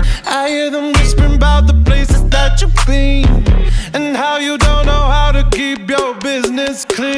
I hear them whispering about the places that you've been, and how you don't know how to keep your business clean.